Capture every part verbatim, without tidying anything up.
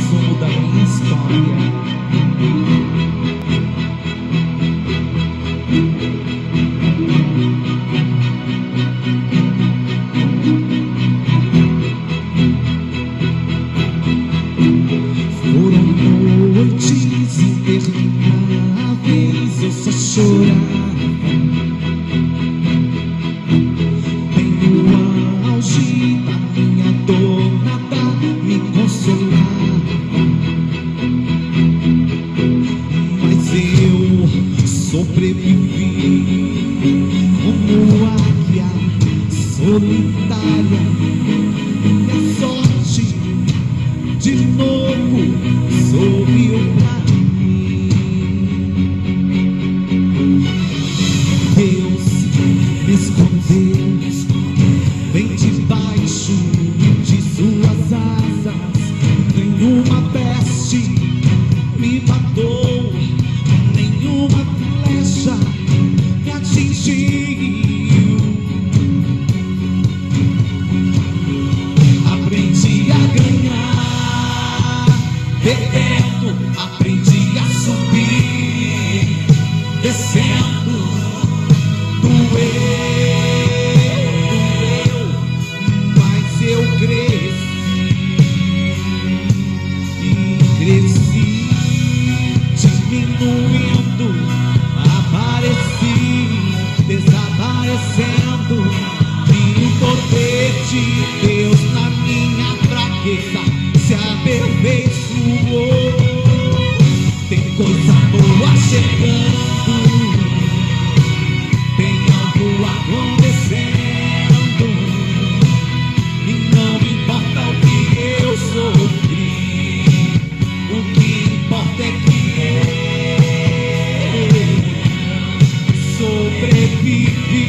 resumo da minha história. Foram noites intermináveis, eu só chorava. Bem no auge da minha dor, nada me consolava. Mas eu sobrevivi como águia solitária. E a sorte de novo sorriu pra mim. Deus me escondeu bem debaixo de suas asas. Nenhuma peste me matou, nenhuma flecha me atingiu. Aprendi a ganhar perdendo, aprendi a subir descendo. Doeu, doeu, mas eu cresci e cresci, diminuindo, apareci, desaparecendo. E o poder de Deus na minha fraqueza se aperfeiçoou. Tem coisa boa chegando, tem algo acontecendo, e não importa o que eu sofri, o que importa é que eu sobrevivi.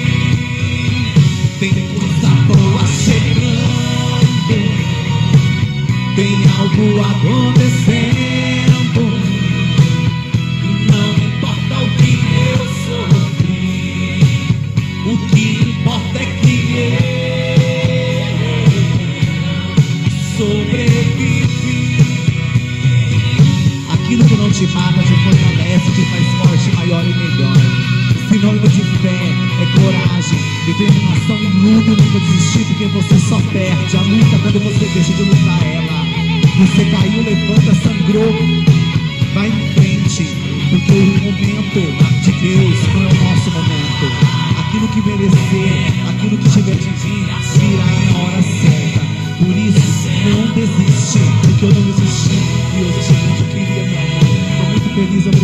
Tem coisa boa chegando, tem algo acontecendo, não importa o que eu sofri, o que importa é que eu sobrevivi. Aquilo que não te mata te fortalece, te faz forte, maior e melhor. Sinônimo de fé é coragem, determinação e luta. Nunca desistir, porque você só perde a luta quando você deixa de lutar ela. Você caiu, levanta, sangrou, vai em frente, porque o momento de Deus não é o nosso momento. Aquilo que merecer, aquilo que tiver de vir, virá na hora certa. Por isso, não desiste, porque eu não desisti, e hoje eu queria, meu amor. Estou muito feliz, obrigado.